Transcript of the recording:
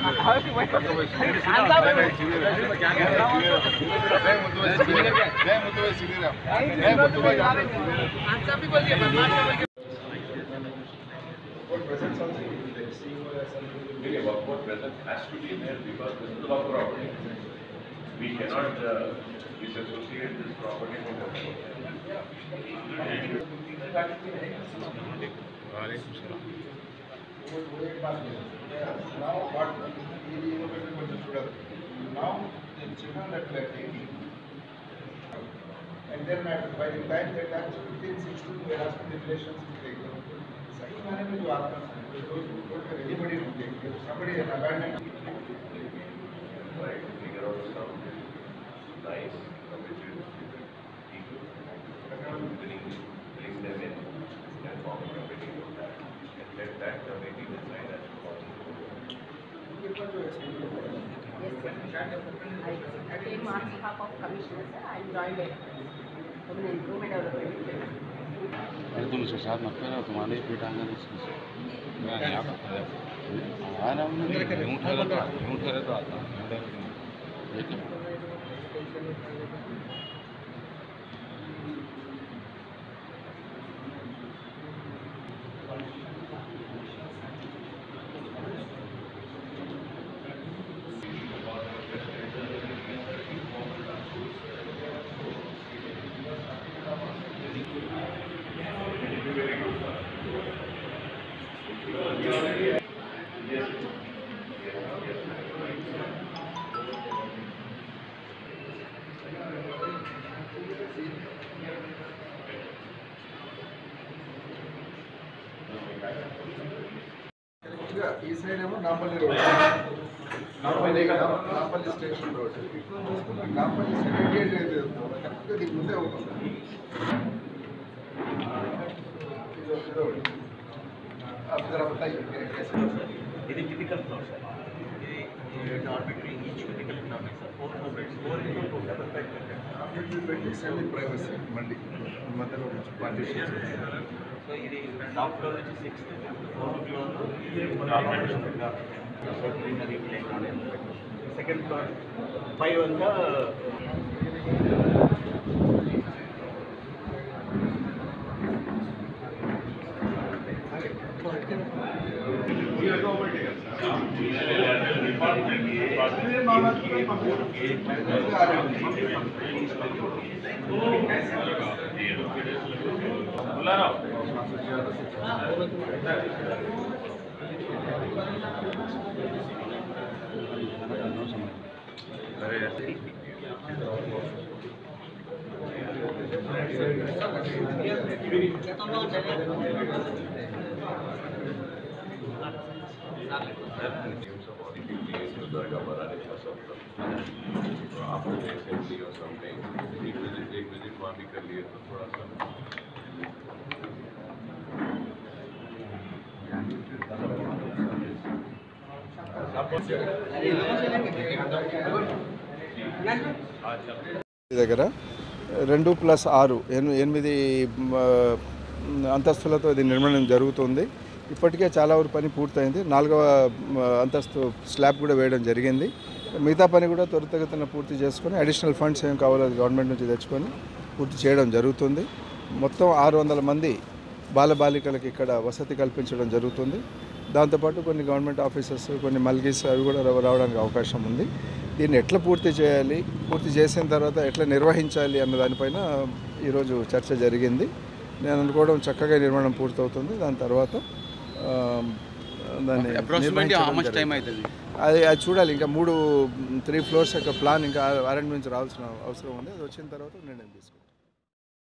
We cannot disassociate this property from work. Now what? Now the children that we are taking, and then by the time they touch 15, 16, there has to be relations to take them. Second management you are anybody to take. If somebody is abandoned, right? Figure out some nice committed people, bring them in and form a committee of that, and let that committee decide as to what to do. Yes, I came on behalf of Commissioner, sir. I joined it from the improvement development. तुमसे साथ मत करो तुम्हारे पेट आगे ఈ side ఏమో Nampally road, Nampally station road. Nampally secretariat ఏది కరెక్ట్గా దీని ముందే అవుతుంది. ఇది టిపికల్ ఫ్లోర్ సార్. ఇది arbitrary each typical floor sir. 4 beds 4 into 2 double bed పెట్టి సెమీ ప్రైవసీ మళ్ళీ మధ్యలో పార్టీషన్. సో ఇది టాప్ ఫ్లోర్ వచ్చి 6th, 4th floor second floor 5 అంతా after the assembly or something, एक visit वहाँ भी कर लिए तो थोड़ा सा దగ్గర 2+6 8 అంతస్తులతో ఇది నిర్మాణం జరుగుతుంది. ఇప్పటికే చాలా వరకు పని పూర్తయింది. 4వ అంతస్తు స్లాబ్ కూడా వేయడం జరిగింది. మిగతా పని కూడా త్వరితగతిన పూర్తి చేసుకొని అడిషనల్ ఫండ్స్ ఏం కావాలో గవర్నమెంట్ నుంచి తెచ్చుకొని పూర్తి చేయడం జరుగుతుంది. మొత్తం 600 మంది బాలబాలికలకు ఇక్కడ వసతి కల్పించడం జరుగుతుంది. దాంతోపాటు కొన్ని గవర్నమెంట్ ఆఫీసర్స్, కొన్ని మల్గీస్ అవి కూడా రావడానికి అవకాశం ఉంది. దీన్ని ఎట్లా పూర్తి చేయాలి, పూర్తి చేసిన తర్వాత ఎట్లా నిర్వహించాలి అన్న దానిపైన ఈరోజు చర్చ జరిగింది. నేను అనుకోవడం చక్కగా నిర్మాణం పూర్తవుతుంది. దాని తర్వాత దాన్ని అది చూడాలి. ఇంకా 3 ఫ్లోర్స్ యొక్క ప్లాన్ ఇంకా అరేంజ్మెంట్స్ రావాల్సిన అవసరం ఉంది. అది వచ్చిన తర్వాత నిర్ణయం తీసుకుంటాం.